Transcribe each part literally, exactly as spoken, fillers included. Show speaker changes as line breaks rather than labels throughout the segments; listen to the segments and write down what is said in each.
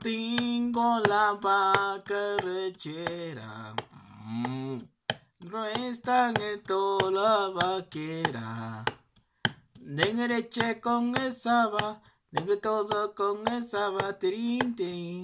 tengo la vaca lechera. Mm. Gruesa en toda la vaquera. Dengue leche con esa va. Dengue todo con esa va. Tirín, tirín.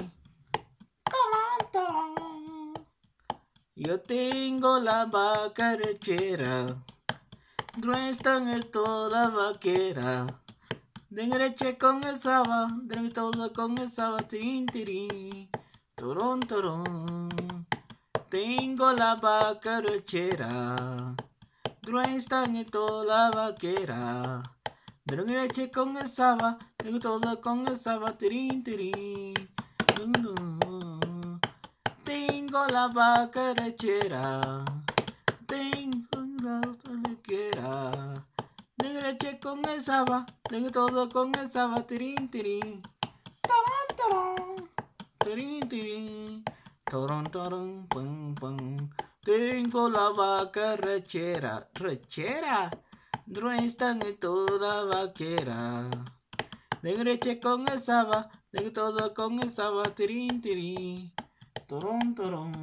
Yo tengo la vaca lechera. Gruesa en toda la vaquera. Dengue leche con esa va. Dengue todo con esa va. Tirín, tirín. Torón, torón. Tengo la vaca lechera. Gruesa en toda la vaquera. Dengue leche con esa va. Dengue todo con esa va. Tirín, tirín. Tengo la vaca lechera. Tengo la vaca lechera. Dengue leche con esa va. Dengue todo con esa va. Tirín, tirín. Tarán, tarán. Tirín, tirín. Torón, torón, pum, pum. Tengo la vaca rechera. ¿Rechera? Gruesa en toda vaquera. Dengue leche con esa va. Dengue todo con esa va. Tirín, tirín. Torón, torón.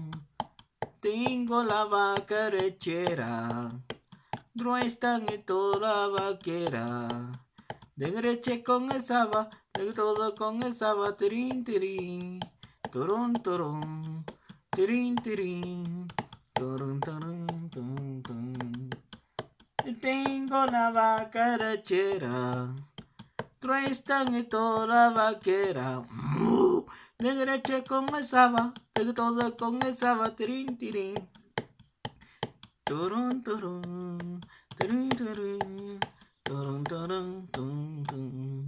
Tengo la vaca lechera. Gruesa en toda vaquera. Dengue leche con esa va. Dengue todo con esa va. Tirín, tirín. Torón, torón. Tirín, tirín. Torón, torón, torón, torón. Tengo la vaca lechera. Gruesa en toda vaquera. Dengue leche con esa va. Dengue todo con esa va. Tirín, tirín. Torón, torón. Tirín, tirín. Torón, torón, torón, torón.